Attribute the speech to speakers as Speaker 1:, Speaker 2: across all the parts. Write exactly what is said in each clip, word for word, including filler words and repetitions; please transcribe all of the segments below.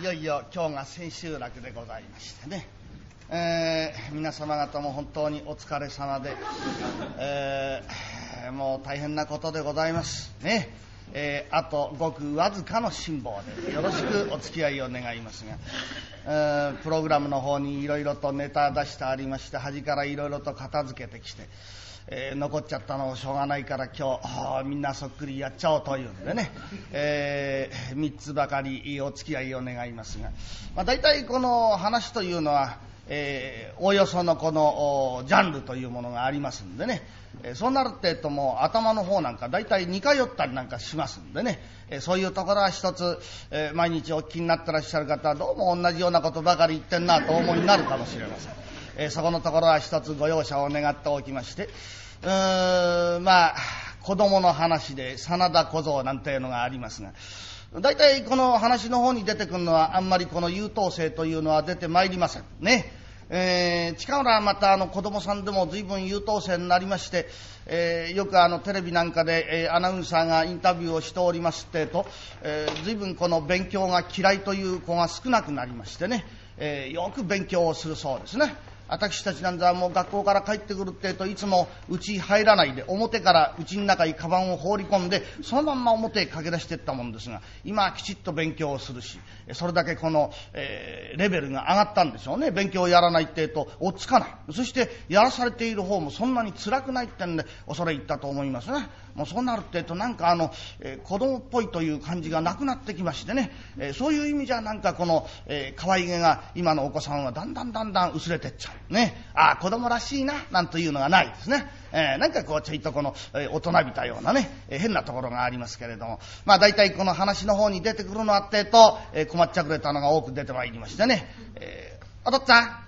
Speaker 1: いよいよ今日が千秋楽でございましてね、えー、皆様方も本当にお疲れ様で、えー、もう大変なことでございますね。えー、あとごくわずかの辛抱でよろしくお付き合いを願いますが、えー、プログラムの方にいろいろとネタ出してありまして、端からいろいろと片付けてきて、えー、残っちゃったのをしょうがないから今日みんなそっくりやっちゃおうというんでね、えー、みっつばかりお付き合いを願いますが、まあ、大体この話というのは、えー、おおよそのこのジャンルというものがありますんでね、えー、そうなるってえともう頭の方なんか大体似通ったりなんかしますんでね、えー、そういうところは一つ、えー、毎日お聞きになってらっしゃる方はどうも同じようなことばかり言ってんなとお思いになるかもしれません。えー、そこのところは一つご容赦を願っておきまして、うーんまあ子供の話で真田小僧なんていうのがありますが、大体この話の方に出てくるのはあんまりこの優等生というのは出てまいりませんね。えー、近頃はまたあの子供さんでも随分優等生になりまして、えー、よくあのテレビなんかで、えー、アナウンサーがインタビューをしておりますってと、えー、随分この勉強が嫌いという子が少なくなりましてね、えー、よく勉強をするそうですね。私たちなんざもう学校から帰ってくるってえといつも家入らないで表から家の中にカバンを放り込んでそのまんま表へ駆け出していったもんですが、今はきちっと勉強をするし、それだけこの、えー、レベルが上がったんでしょうね。勉強をやらないってえと追っつかない、そしてやらされている方もそんなに辛くないってんで恐れ入ったと思いますね。もうそうなるってえとなんかあの、えー、子供っぽいという感じがなくなってきましてね、えー、そういう意味じゃなんかこの、えー、可愛げが今のお子さんはだんだんだんだん薄れてっちゃうね。ああ子供らしいななんというのがないですね。えー、なんかこうちょいとこの、えー、大人びたようなね、えー、変なところがありますけれども、まあ大体この話の方に出てくるのあってと、えー、困っちゃくれたのが多く出てまいりましてね、えー、お父っつぁん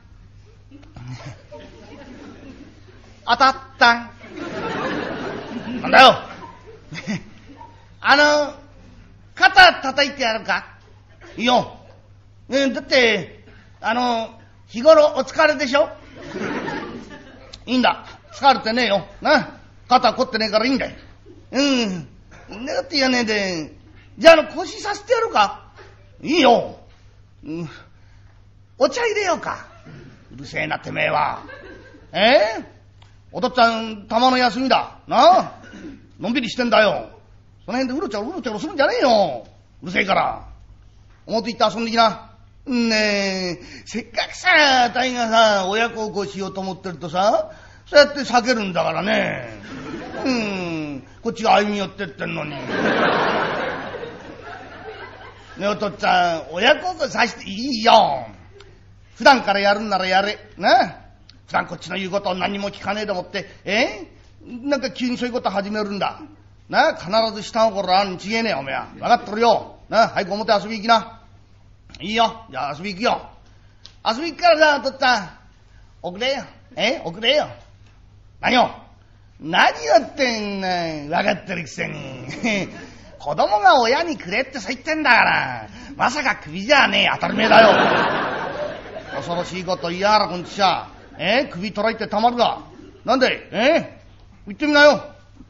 Speaker 1: 当たったなんだよあの肩叩いてやるか。いいよ、ね、だってあの日頃お疲れでしょ。いいんだ、疲れてねえよな、肩凝ってねえからいいんだよ。うんねって言わねえで、じゃああの腰させてやるか。いいよ、うん、お茶入れようか。うるせえなてめえは。えー、お父っつぁんたまの休みだなあ、のんびりしてんだよ。その辺でうろちょろうろちょろするんじゃねえよ、うるせえから。表行って遊んできな。ねえ、せっかくさあたいがさ親孝行しようと思ってるとさ、そうやって避けるんだからね。うんこっちが歩み寄ってってんのにねえお父っつぁん親孝行させていいよ。普段からやるんならやれな。普段こっちの言うことを何も聞かねえと思ってえなんか急にそういうこと始めるんだな。必ず下心あるに違えねえおめえは。分かってるよな。早く表遊び行きな。いいよ、じゃあ遊び行くよ。遊び行くからさお父っつぁん遅れよ。え遅れよ。何よ何やってんねん、分かってるくせに子供が親にくれってそう言ってんだから、まさか首じゃねえ、当たり前だよ恐ろしいこと言いやがらこんちしゃ。え首取られてたまるか。なんでえ言ってみなよ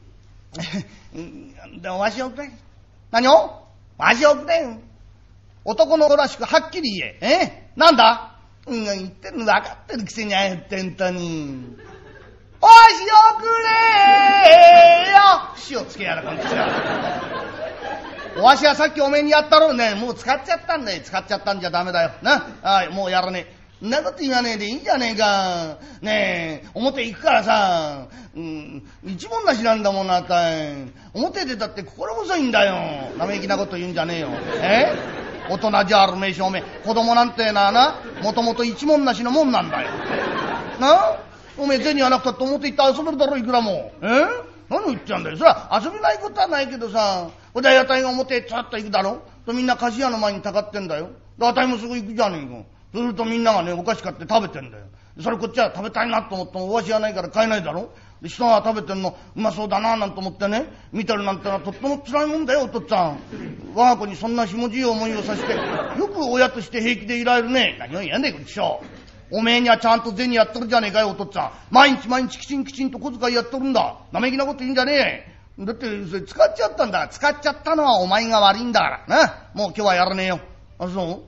Speaker 1: でもわしをくれ。何をわしをくれ。男の子らしくはっきり言え。えなんだ、うん、言ってるの分かってるくせにあえってんとに。おしおくれよ。塩つけやらこんちは。おわしはさっきおめえにやったろうね。もう使っちゃったんだよ。使っちゃったんじゃダメだよな。はいもうやらねえ。んなこと言わねえでいいんじゃねえか。ねえ表行くからさ、うん、一文なしなんだもんなたい。表出たって心細いんだよ。生意気なこと言うんじゃねえよ。え大人じゃあるめえしおめえ子供なんてななもともと一文なしのもんなんだよな。おめえ銭はなくたって表行って遊べるだろいくらも。え何を言ってんだよ。そりゃ遊べないことはないけどさ、おだいあたいが表へつっと行くだろとみんな菓子屋の前にたかってんだよ。であたいもすぐ行くじゃねえか。そうするとみんながねお菓子買って食べてんだよ。それこっちは食べたいなと思ってもおわしがないから買えないだろ。で人が食べてんのうまそうだななんて思ってね見てるなんてのはとっても辛いもんだよお父っつぁん。我が子にそんなひもじい思いをさせてよく親として平気でいられるね。何を言うんだよこっちは。おめえにはちゃんと銭やっとるじゃねえかよお父っつぁん。毎日毎日きちんきちんと小遣いやっとるんだ。生意気なこと言うんじゃねえ。だってそれ使っちゃったんだ。使っちゃったのはお前が悪いんだからな。もう今日はやらねえよ。あそう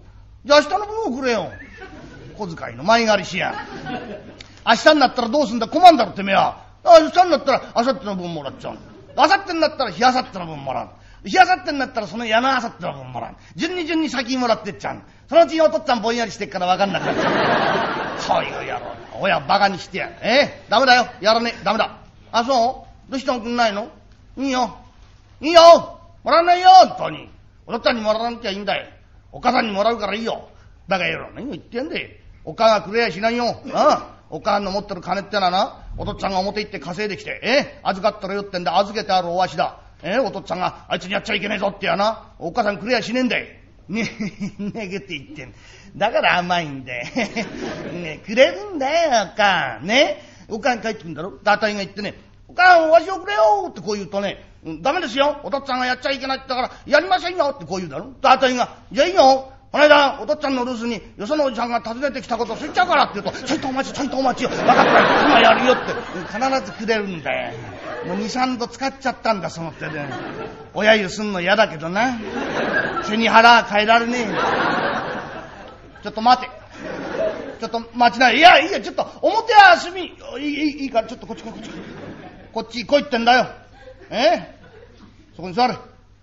Speaker 1: じゃあ明日の分をくれよ。小遣いの前借りしや。明日になったらどうすんだ、困んだろてめえは。明日になったら明後日の分もらっちゃう。明後日になったら日明後日の分もらう。日明後日になったらその矢の明後日の分もらう。順に順に先にもらってっちゃう。そのうちにお父っつぁんぼんやりしてっから分かんなくなっちゃう。そういう野郎。親バカにしてやる。えー、ダメだよ。やらねえ。ダメだ。あ、そうどうしてもくんないの？いいよ。いいよ。もらわないよ、本当に。お父っつぁんにもらわなきゃいいんだよ。お母さんにもらうからいいよ。バカ野郎。何を言ってんで。お母がくれやしないよ。ああお母の持ってる金ってのはな、お父っつぁんが表行って稼いできて、え預かったらよってんで預けてあるおわしだ。えお父っつぁんがあいつにやっちゃいけねえぞってやな、お母さんくれやしねえんだよ。ねえ、ねげって言ってんだから甘いんだよ。ねくれるんだよ、お母。ねお母に帰ってくるんだろ。あたいが言ってね、お母わしをくれよってこう言うとね、ダメですよ。お父っつぁんがやっちゃいけないってだから、やりませんよってこう言うだろ。あたいが、じゃあいいよ。この間、お父っつぁんの留守に、よそのおじさんが訪ねてきたことを知っちゃうからって言うと、ちょいとお待ち、ちょいとお待ちよ。分かったよ。今やるよって。必ずくれるんだよ。もう二三度使っちゃったんだ、その手で。親湯すんの嫌だけどな。背に腹は変えられねえ。ちょっと待て。ちょっと待ちな。いや、いいや、ちょっと、表は休み。いい、いいから、ちょっとこっち来い、こっち来い。こっち来いってんだよ。えそこに座れ。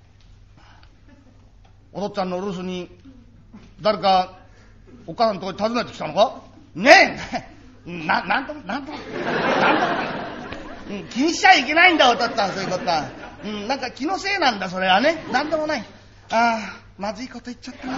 Speaker 1: お父っつぁんの留守に、誰か、お母さんのところに訪ねてきたのかねえな、なんとも、なんとも、なんとも、うん、気にしちゃいけないんだ、お父っつぁん、そういうことは。うん、なんか気のせいなんだ、それはね。なんでもない。ああ、まずいこと言っちゃったな。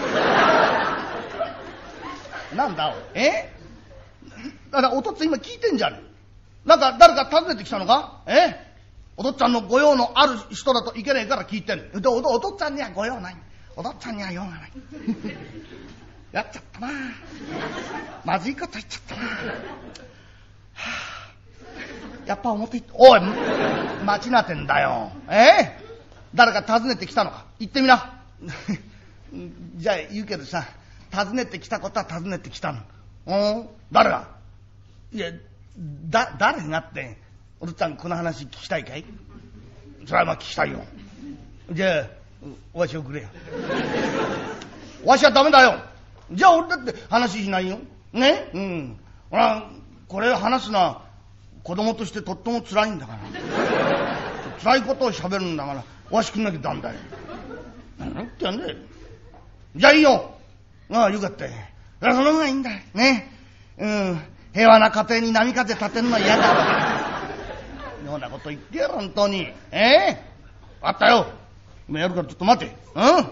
Speaker 1: なんだ、おい。えだからお父っつぁん今聞いてんじゃねえ。なんか誰か訪ねてきたのかえお父っつぁんの御用のある人だといけねえから聞いてんの。お, お父っつぁんには御用ない。お父っつぁんには用がない。やっちゃったな。まずいこと言っちゃったな。はあ、やっぱ表行って、おい、待ちなてんだよ。え誰か訪ねてきたのか言ってみな。じゃあ言うけどさ、訪ねてきたことは訪ねてきたの。お誰がいや、だ、誰がって、お父っつぁんこの話聞きたいかいそれはまあ聞きたいよ。じゃあ、わしをくれよ。わしはダメだよ。じゃあ俺だって話しないよ。ねうん。ほら、これ話すのは子供としてとっても辛いんだから。辛いことを喋るんだから、わしくんなきゃダメだよ。何言ってんだよ。じゃあいいよ。ああ、よかったよ。その方がいいんだよ。ねうん。平和な家庭に波風立てるのは嫌だ。ようなこと言ってやる、本当に。ええー、あったよ。今やるからちょっと待て。うん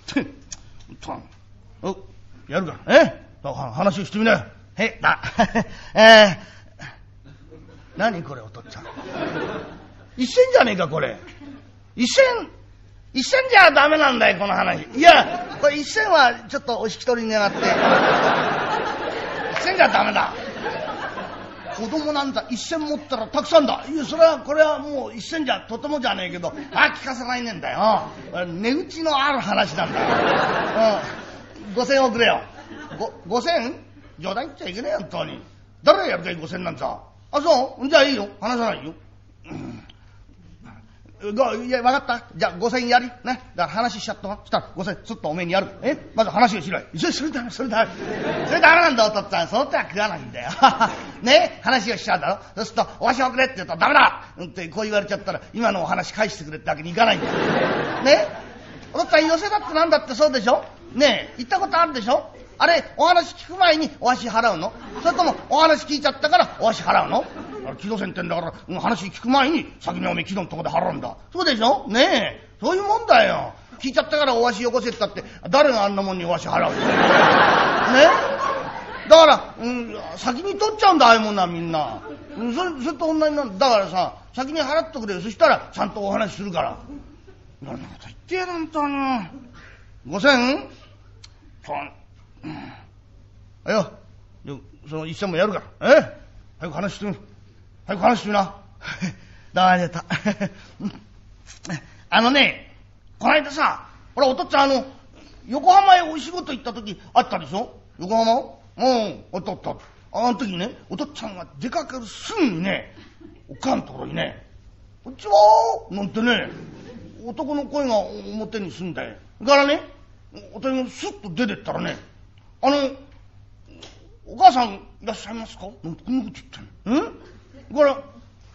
Speaker 1: おやるから。え話をしてみなよ。へだ。えー、何これ、お父っつぁん。一銭じゃねえか、これ。一銭、一銭じゃダメなんだよ、この話。いや、これ一銭はちょっとお引き取り願って。一銭じゃダメだ。子供なんだ、一銭持ったらたくさんだ。いや、それは、これはもう一銭じゃとてもじゃねえけど、あ、聞かせないねんだよ。値打ちのある話なんだよ。うん、五銭をくれよ。ご、五銭冗談言っちゃいけねえよ、本当に。誰がやるかい、五銭なんざ。あ、そうじゃあいいよ。話さないよ。うんごいや、分かったじゃあごせんやりね。だから話しちゃったわ。したらごせんすっとおめえにやる。えまず話をしろよ。それ、それダメ、それダメ。それダメなんだ、お父っつぁん。そうっては食わないんだよ。ね話をしちゃうだろ。そうすると、おわしをくれって言うとダメだってこう言われちゃったら、今のお話返してくれってわけにいかないんだよ。ねお父っつぁん、寄せだってなんだってそうでしょねえ、言ったことあるでしょあれ、お話聞く前にお足払うのそれともお話聞いちゃったからお足払うの木戸線ってんだから、話聞く前に先におめえ木戸のとこで払うんだ。そうでしょねえ、そういうもんだよ。聞いちゃったからお足よこせったって、誰があんなもんにお足払うねだから、うん、先に取っちゃうんだ、ああいうもんな、みんな。それ、それと同じなんだ。だからさ、先に払ってくれよ。そしたら、ちゃんとお話するから。いろんなこと言ってやらんとな。ごせんそう。うん。あよ、その一銭もやるから。え早く話してみる。早く話してみな。だめた。あのね、この間さ、ほら、お父っつぁん、あの、横浜へお仕事行った時あったでしょ横浜うん、おっとっと。あの時ね、お父っつぁんが出かけるすぐにね、おっかんところにね、こんにちはーなんてね、男の声が表にすんだよ。だからね、お父さんがスッと出てったらね、 あの、お母さんいらっしゃいますか？なんてこんなこと言ってんの？んだから、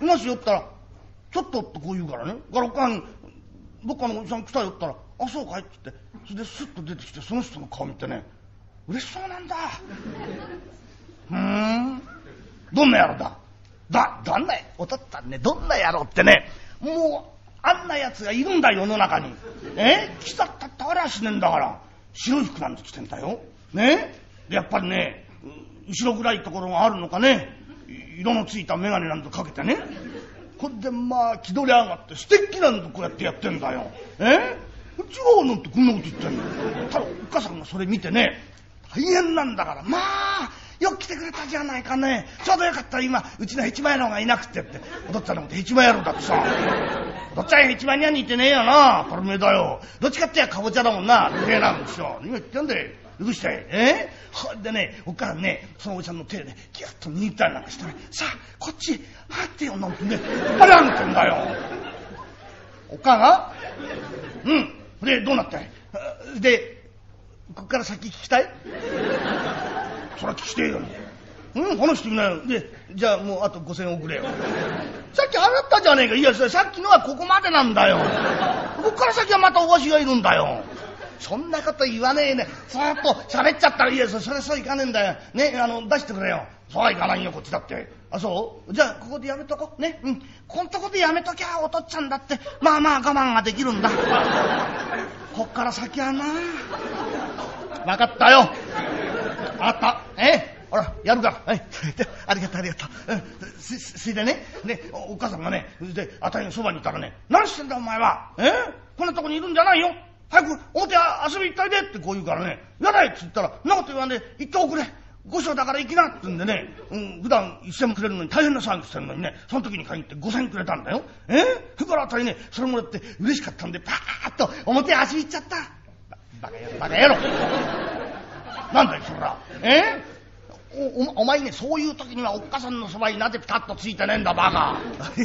Speaker 1: もし寄ったら、ちょっとってこう言うからね。だからお母さん、どっかのおじさん来たよったら、あ、そうかいって言って、それでスッと出てきて、その人の顔見てね、嬉しそうなんだ。ふーん。どんな野郎だ？だ、どんな、おとったんね、どんな野郎ってね、もう、あんな奴がいるんだよ、世の中に。え来たったってありゃしねえんだから。白い服なんて着てんだよ。ねで、やっぱりね、後ろ暗いところがあるのかね、色のついた眼鏡なんてかけてね、これでまあ気取り上がって素敵なんてこうやってやってんだよ。え違うのってこんなこと言ってんの。ただお母さんがそれ見てね、大変なんだから、まあよく来てくれたじゃないかね。ちょうどよかった今うちのヘチマ野郎がいなくてって。お父っつぁんのことヘチマ野郎だってさ。お父っつぁんヘチマには似てねえよな。これめえだよ。どっちかってやかぼちゃだもんな。似てえなんですよ。今言ってんだよ。どうしてえー、でね、おっからね、そのおじさんの手でね、ギュッと握ったりなんかしてね、さあ、こっち、はってよ、なんてね、あれなんてんだよ。おっかがうん。で、どうなったいで、こっから先聞きたいそら聞きてえよ。うん、話してみなよ。で、じゃあもうあとごせんえん送れよ。さっき払ったじゃねえか。いや、さっきのはここまでなんだよ。こっから先はまたおわしがいるんだよ。そんなこと言わねえね。そーっと喋っちゃったら、いや、それそういかねえんだよ。ね、あの、出してくれよ。そうはいかないよ、こっちだって。あ、そうじゃあ、ここでやめとこ。ね。うん。こんとこでやめときゃ、おとっちゃんだって、まあまあ我慢ができるんだ。こっから先はな。わかったよ。あった。えほら、やるから。はい。ありがとう、ありがとう。うん。す、すいでね。で、お母さんがね、で、あたりのそばにいたらね、何してんだお前は。えこんなとこにいるんじゃないよ。早く表遊び行ったいでってこう言うからね、やだいって言ったら、そんなこと言わんで行っておくれ。ご賞だから行きなって言うんでね、うん、普段一銭もくれるのに大変な騒ぎしてるのにね、その時に限ってごせんくれたんだよ。えそれからあたりね、それもらって嬉しかったんで、パーッと表遊び行っちゃった。バカ野郎、バカ野郎。なんだよ、そら。えお, お, お前ね、そういう時にはおっかさんのそばになぜピタッとついてねえんだ、バカ。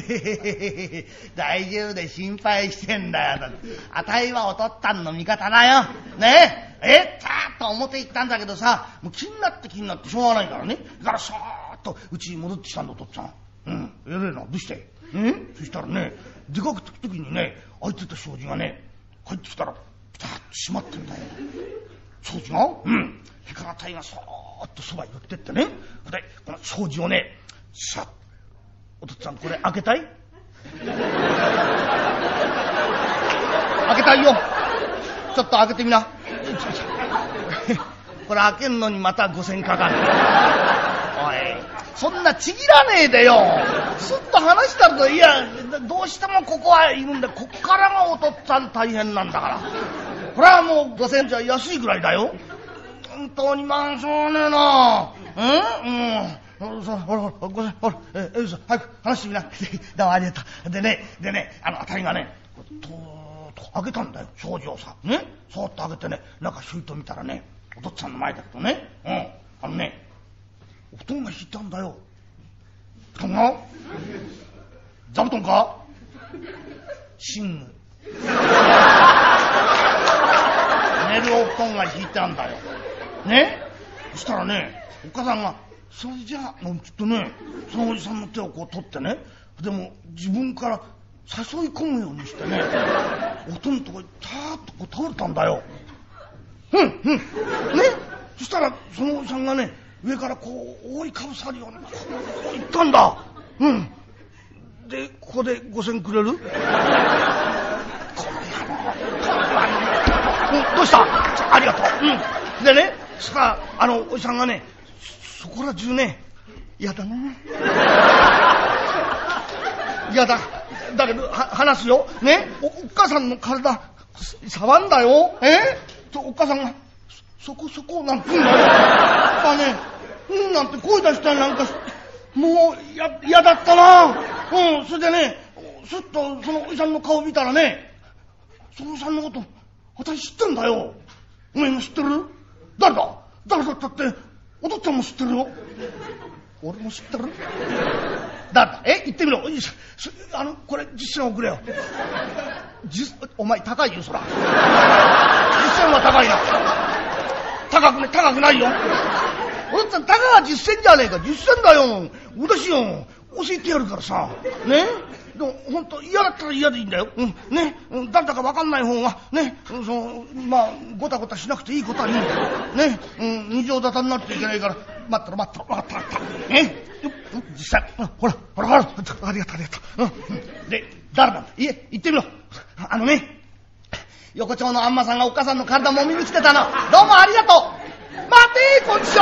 Speaker 1: 大丈夫で心配してんだよ。あたいはおとっつぁんの味方だよ。ねえ、えさーっと表行ったんだけどさ、もう気になって気になってしょうがないからね。だからさーっとうちに戻ってきたんだ、おとっつぁん。うん、えれえな、どうしてんそしたらね、出かけてく時にね、開いてた障子がね、帰ってきたらピタッと閉まってんだよ。障子がうん。それからあたいがそーっとそばに寄ってってね。で、この障子をね、さっ、おとっつぁんこれ開けたい開けたいよ。ちょっと開けてみな。これ開けんのにまたごせんかかる。おい、そんなちぎらねえでよ。すっと話したら、いや、どうしてもここはいるんだ。こっからがおとっつぁん大変なんだから。これはもうごせんじゃ安いぐらいだよ。本当にまんそうねえな。うんうん。ほら、ほら、ごせん、ほら、え、え、早く話してみな。どうもありがとう。でね、でね、あの、あたりがね、とーっと開けたんだよ、障子をさ。ね、そーっと開けてね、中ひょいと見たらね、おとっつぁんの前だけどね、うん、あのね、お布団が引いたんだよ。布団が座布団か寝具。寝るお布団が引いてあんだよ。ねそしたらね、お母さんが、それじゃあ、なんつってね、そのおじさんの手をこう取ってね、でも自分から誘い込むようにしてね、お布団のとこにたーっとこう倒れたんだよ。うん、うん。ねそしたら、そのおじさんがね、上からこう、覆いかぶさるように、こう言ったんだ。うん。で、ここでごせんくれるこんなの、こんなの。どうしたありがとう。うん。でね、さあ、あの、おじさんがね、そこら中ね、嫌だな。嫌だ。だけど、は、話すよ。ねお、お母さんの体、触んだよ。えと、お母さんが、そこそこなんて言うんだよ。だね、うんなんて声出したりなんかし、もう、や、嫌だったな。うん、それでね、すっとそのおじさんの顔見たらね、そのおじさんのこと、私知ってんだよ。お前も知ってる誰だ誰だったって、お父っつぁんも知ってるよ。俺も知ってる誰だえ言ってみろ。あの、これ実践送れよ。実、お前高いよ、そら。実践は高いな。 高くね、高くないよ。おっつぁん、たかがじゅっせんじゃねえか、じゅっせんだよ。私よ、教えてやるからさ。ね。でも、ほんと、嫌だったら嫌でいいんだよ。うん、ね。誰だかわかんない方が、ね。その、まあ、ごたごたしなくていいことはいいんだよ。ね。うん、二乗沙汰になっていけないから、待ったら待ったら、わかったわかった。ね。実際、うん、ほら、ほらほら、ありがとうありがとう。うん。で、誰なんだ？いえ、行ってみろ。あのね、横丁のあんまさんがおっかさんの体もみに来てたの。どうもありがとう。待てー、こんちしょ。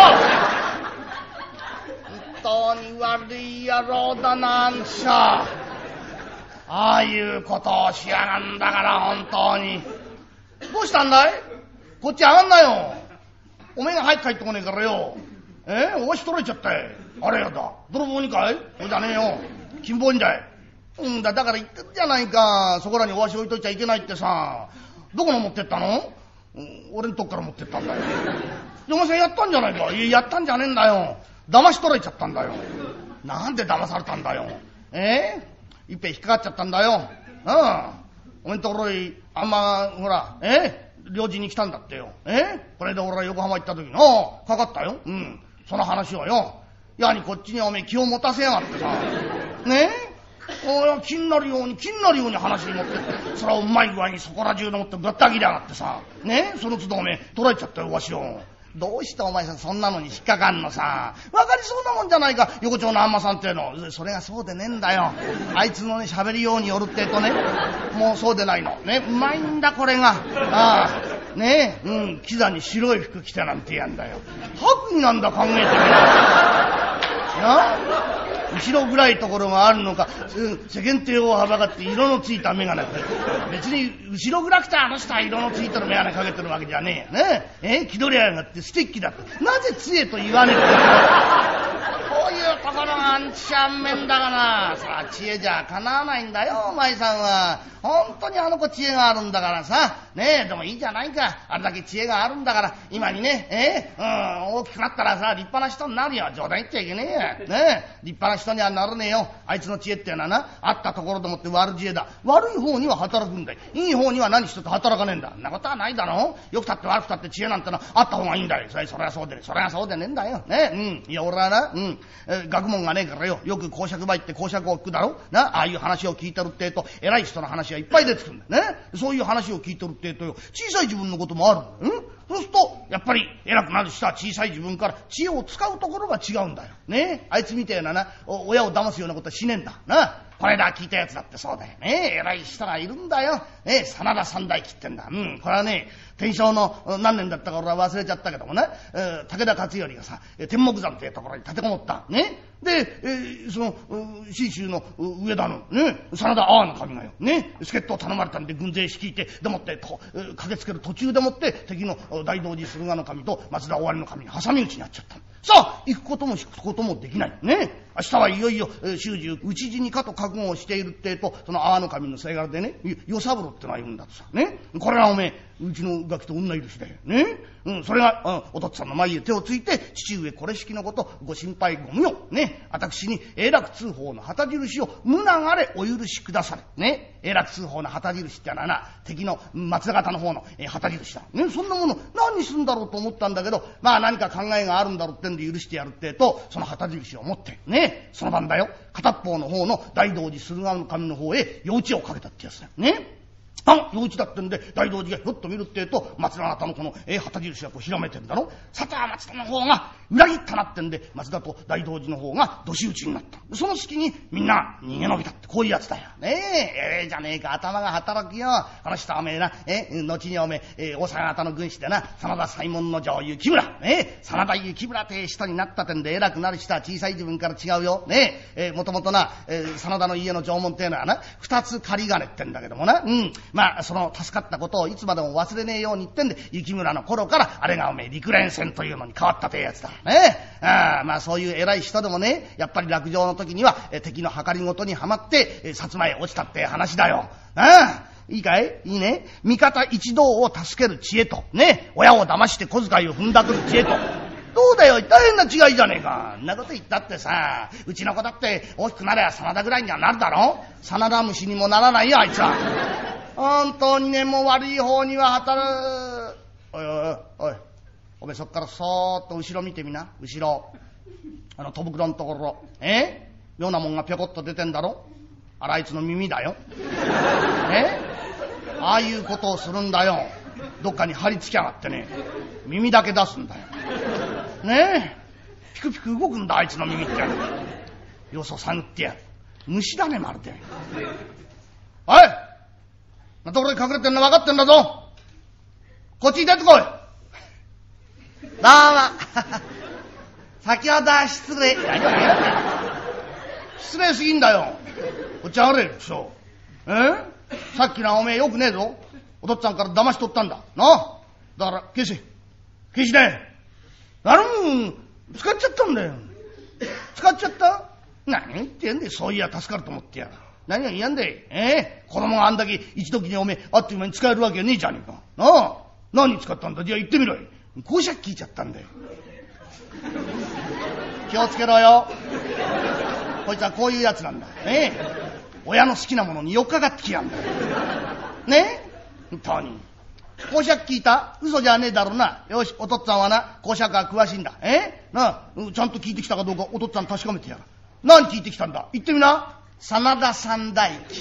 Speaker 1: 本当に悪い野郎だな、あんちゃ。ああいうことをしやがんだから、本当に。どうしたんだい？こっち上がんなよ。おめえが早く帰ってこねえからよ。えー、お足取れちゃったよ。あれやだ。泥棒にかい？そうじゃねえよ。金棒にだい。うんだ、だから言ってるじゃないか。そこらにお足置いといちゃいけないってさ。どこの持ってったの？うん、俺んとこから持ってったんだよ。お前さんやったんじゃないか。いや、やったんじゃねえんだよ。騙し取られちゃったんだよ。なんで騙されたんだよ。えー、いっぺん引っかかっちゃったんだよ。うん。お前んところにあんま、ほら、えー、領事に来たんだってよ。えー、これで俺は横浜行った時に、ああ、かかったよ。うん。その話はよ。やにこっちにおめえ気を持たせやがってさ。ねえ。お気になるように気になるように話に持ってって、それはうまい具合にそこら中でもってぶった切りやがってさ。ねえ。その都度おめえ取られちゃったよ、わしよ。どうしてお前さんそんなのに引っかかんのさ。わかりそうなもんじゃないか、横丁のあんまさんっての。それがそうでねえんだよ。あいつのね、喋りようによるってえとね、もうそうでないの。ね、うまいんだ、これが。ああ。ねえ、うん、キザに白い服着てなんてやんだよ。白衣なんだ、考えてみろ。な後ろぐらいところがあるのか、うん、世間体をはばかって色のついた眼鏡って。別に後ろぐらくてあの人は色のついてる眼鏡かけてるわけじゃねえ。ねえ、え気取りやがってステッキだって。なぜ杖と言わねえか。こういうところがあんちゃんめんだがな。さあ、知恵じゃかなわないんだよ、お前さんは。本当にあの子知恵があるんだからさ。ねえ、でもいいじゃないか。あれだけ知恵があるんだから、今にね、えー、うん、大きくなったらさ、立派な人になるよ。冗談言っちゃいけねえや。ねえ、立派な人にはならねえよ。あいつの知恵っていうのはな、あったところでもって悪知恵だ。悪い方には働くんだよ。いい方には何一つ働かねえんだ。そんなことはないだろ。よくたって悪くたって知恵なんてのはあった方がいいんだよ。それはそうでね。それはそうでねえんだよ。ねえ、うん。いや、俺はな、うん、えー、学問がねえからよ。よく講釈場行って講釈を聞くだろ。な、ああいう話を聞いてるってえと、偉い人の話がいっぱい出てくるんだよ。ね。そういう話を聞いてるってえとよ、小さい自分のこともあるんだよ。そうすると、やっぱり偉くなる人は小さい自分から知恵を使うところが違うんだよ。ね。あいつみたいなな、親を騙すようなことはしねえんだ。な。これだ聞いたやつだってそうだよね。偉い人がいるんだよ。ね、真田三代記ってんだ。うん、これはね、天正の何年だったか俺は忘れちゃったけどもね、えー、武田勝頼がさ、天目山っていうところに立てこもった。ね。で、えー、その、信州の上田の、ね、真田阿波の神がよ、ね、助っ人を頼まれたんで軍勢率いて、でもってこう、駆けつける途中でもって敵の大道寺駿河の神と松田尾張の神に挟み撃ちになっちゃった。さあ、行くことも引くこともできない。ね。明日はいよいよ、えー、終中、討ち死にかと覚悟をしているってえと、その阿波の神のせがれでね、与三郎ってのが言うんだとさ。ね。これはおめえ、うちのガキと同い年だよ。ね。うん、それが、うん、お父っつぁんの前へ手をついて、父上これしきのこと、ご心配ご無用。ね。私に、永楽通報の旗印を無難あれお許しくだされ。ね。永楽通報の旗印ってのはな、敵の松田方の方の、えー、旗印だ。ね。そんなもの、何にするんだろうと思ったんだけど、まあ何か考えがあるんだろうってんで許してやるってえと、その旗印を持って、ね。その晩だよ。片っ方の方の大道寺駿河の神の方へ、夜討ちをかけたってやつだよ。ね。あ、夜討ちだってんで、大道寺がひょっと見るってえと、松田方のこの、えー、旗印がこうひらめてんだろ。さては松田の方が裏切ったなってんで、松田と大道寺の方がどし討ちになった。その隙にみんな逃げ延びたって、こういうやつだよ。ねえ、ええー、じゃねえか、頭が働くよ。この人はおめえな、えー、後におめえ、えー、大阪方の軍師でな、真田左衛門の城雪村。ねえ、真田雪村って人になったてんで、偉くなる人は小さい自分から違うよ。ねえ、えー、もともとな、えー、真田の家の城門っていうのはな、二つ仮金ってんだけどもな、うん、まあ、その助かったことをいつまでも忘れねえように言ってんで、雪村の頃からあれがおめえ陸連戦というのに変わったってやつだね。ああ、まあそういう偉い人でもね、やっぱり落城の時にはえ敵の計りごとにはまってえ薩摩へ落ちたって話だよ。ああ、いいかい？いいね。味方一同を助ける知恵とね、親を騙して小遣いを踏んだくる知恵と。どうだよ、大変な違いじゃねえか。んなこと言ったってさ、うちの子だって大きくなれば真田ぐらいにはなるだろ。真田虫にもならないよ、あいつは。本当にね、もう悪い方には働く。おいおいおい、おおめえそっからそーっと後ろ見てみな。後ろ。あの戸袋のところ。え妙なもんがぴょこっと出てんだろ。あらあいつの耳だよ。えああいうことをするんだよ。どっかに張り付きやがってね。耳だけ出すんだよ。ねえ。ピクピク動くんだあいつの耳って。よそ探ってやる。虫だねまるで。おいなところに隠れてんの分かってんだぞ。こっちに出てこい。どうも先ほどは失礼。失礼すぎんだよ。こっち上がれクソ。えさっきのおめえよくねえぞ。お父っつぁんから騙し取ったんだなあ。だから消せ消しねえ。なるもん使っちゃったんだよ。使っちゃった。何言ってんだよ。そういや助かると思ってやる。何が嫌んだい。えー、子供があんだけ一時におめえあっという間に使えるわけはねえじゃねえかなあ。何に使ったんだ。じゃあ言ってみろよ。公爵聞いちゃったんだよ。気をつけろよ。こいつはこういうやつなんだね。親の好きなものによっかかってきやんだよね。本当に公爵聞いた。嘘じゃねえだろうな。よしお父っつぁんはな公爵は詳しいんだ。えなあちゃんと聞いてきたかどうかお父っつぁん確かめてやる。何聞いてきたんだ。言ってみな。真田三大記。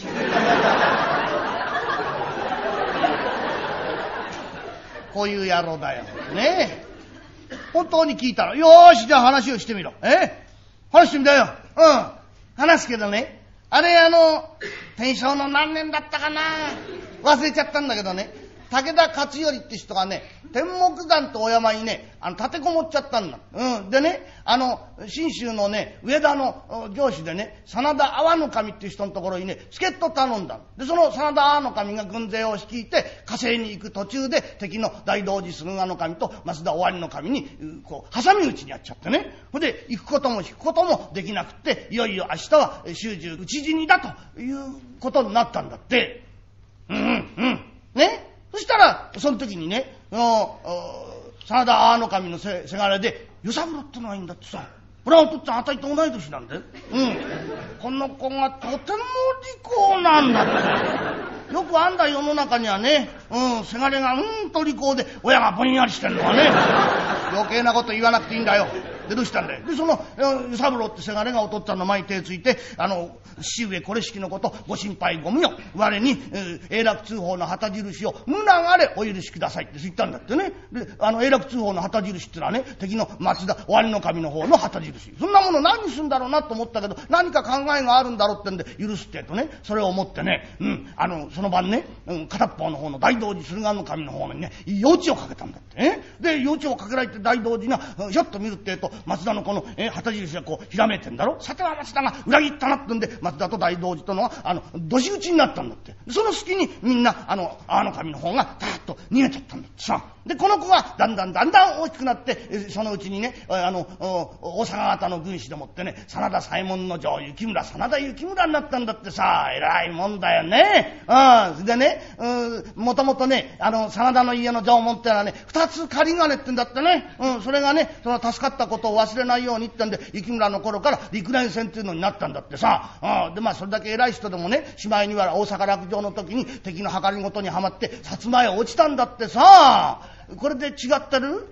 Speaker 1: こういう野郎だよねえ。本当に聞いたらよーしじゃあ話をしてみろ。え話してみたよ。うん話すけどね。あれあの天正の何年だったかな忘れちゃったんだけどね。武田勝頼って人がね天目山とお山にねあの立てこもっちゃったんだ。うんでねあの信州のね上田の上司でね真田阿波の神っていう人のところにね助っ人頼んだ。でその真田阿波の神が軍勢を率いて火星に行く途中で敵の大道寺駿河の神と増田尾張の神にこう挟み撃ちにやっちゃってね。それで行くことも引くこともできなくっていよいよ明日は終中討ち死にだということになったんだって。うんうんね。そしたらその時にね真田阿波の神のせせがれで与三郎ってのがいいんだってさ。俺はお父っつぁんあたいと同い年なんで、うん、この子がとても利口なんだって。よくあんだ世の中にはね、うん、せがれがうんと利口で親がぼんやりしてんのはね。余計なこと言わなくていいんだよ。でどうしたんだよ。でその与三郎ってせがれがお父っつぁんの前に手ついてあの父上これしきのことご心配ご無用我に、えー、永楽通報の旗印を無難あれお許しくださいって言ったんだってね。であの永楽通報の旗印ってのはね敵の松田尾張の神の方の旗印。そんなもの何にするんだろうなと思ったけど何か考えがあるんだろうってんで許すってとねそれを思ってね、うん、あのその晩ね、うん、片っ方の方の大道寺駿河の神の方にね幼稚をかけたんだって。えで幼稚をかけられて大道寺がひょっと見るってえと松田のこのえ旗印がこうひらめいてんだろ。さては松田が裏切ったなってんで松田と大道寺とのはあのどし打ちになったんだって。その隙にみんなあの阿波の神の方がたーっと逃げちゃったんだってさ。でこの子がだんだんだんだん大きくなってそのうちにねあの大阪方の軍師でもってね真田左衛門の城幸村真田幸村になったんだってさ。偉いもんだよね。うん。でねもともとねあの真田の家の城門ってのはね二つ仮金ってんだってね。うん。それがねその助かったことを忘れないようにってんで幸村の頃から陸連戦っていうのになったんだってさ。うん。でまあそれだけ偉い人でもねしまいには大阪落城の時に敵の計りごとにはまって薩摩へ落ちたんだってさ。これで違ってる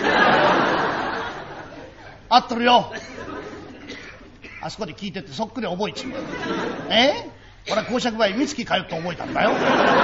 Speaker 1: 合ってるよ。あそこで聞いててそっくり覚えちまう。え俺は公爵場へ三月通って覚えたんだよ。うん、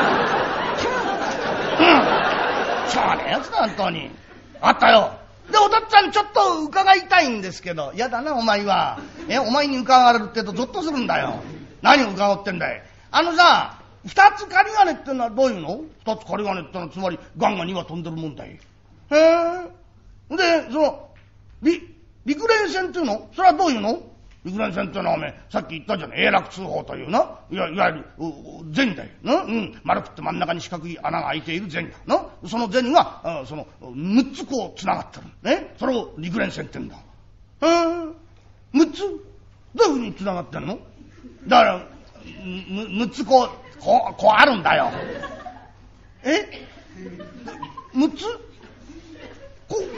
Speaker 1: しょうがねえやつだ本当に。あったよ。でお父っつぁんちょっと伺いたいんですけど。やだなお前は。えお前に伺われるってとゾッとするんだよ。何を伺ってんだい。あのさ二つ仮金ってのはどういうの。二つ仮金ってのはつまりガンガンには飛んでるもんだい。へえ。でその陸連戦っていうのそれはどういうの。陸連戦っていうのはおめえさっき言ったじゃない永楽通報というないわいわゆる禅だよな、うん、丸くって真ん中に四角い穴が開いている禅だな。その禅がそのむっつこうつながってるね。それを陸連戦ってんだ。へえ。むっつどういうふうにつながってんの。だからむむっつこうこうこうあるんだよ。えむっつここう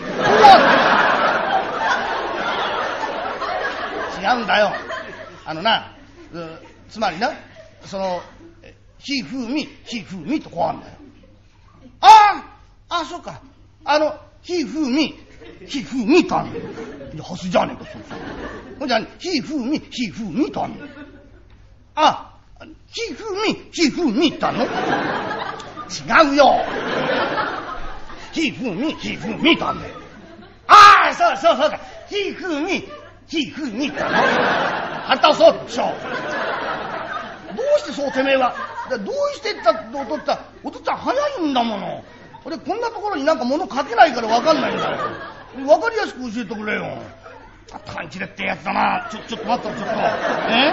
Speaker 1: ある違うんだよ。あのなつまりなそのひふみひふみとこうあるんだよ。あああそうかあのひふみ、ひふみたん。いや、はすじゃねえか、そうそう。ほんじゃ、ひふみ、ひふみたん。あ、ひふみ、ひふみたんの違うよ。ひふみ、ひふみたんね。ああ、そうそうそうか。ひふみ、ひふみたんの。あんたそうでしょ。どうしてそうてめえは。どうしてったっておとっつぁん、おとっつぁん早いんだもの。俺こんなところになんか物書けないからわかんないんだよ。わかりやすく教えてくれよ。感じれってやつだな。ちょ、ちょっと待ったちょっと。え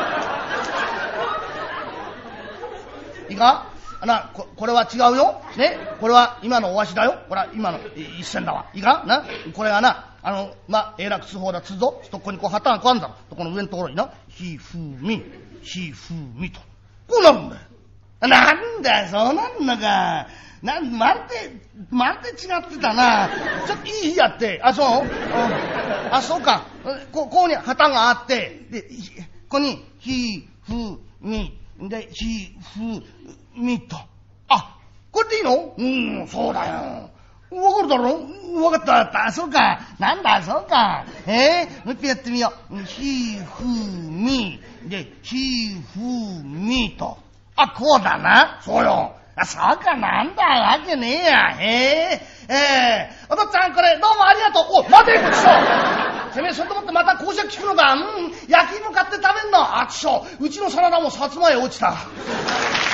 Speaker 1: いいかな、こ、これは違うよ。ね。これは今のおわしだよ。これは今の一銭だわ。いいかな。これはな、あの、ま、えらく通報だ、つぞ。そこにこう旗がこうあんだろ。この上のところにな、ひふみ、ひふみと。こうなるんだよ。なんだよ、そうなんだか。なん、まるで、まるで違ってたな。ちょっといい日やって。あ、そう、うん、あ、そうか。こ、こうに旗があって、で、ここに、ひ、ふ、み、で、ひ、ふ、みと。あ、これでいいの？うん、そうだよ。わかるだろ？わかったわかった。そうか。なんだ、そうか。えー、もう一回やってみよう。ひ、ふ、み、で、ひ、ふ、みと。あ、こうだな。そうよ。あ、そうか、なんだ、わけねえや。へえ、えー、お父っつぁん、これ、どうもありがとう。お、待て、くしょ。てめえ、そんと思ってまた講釈聞くのか。うん、焼き芋買って食べんの。あ、くしょ。うちのサラダもさつまへ落ちた。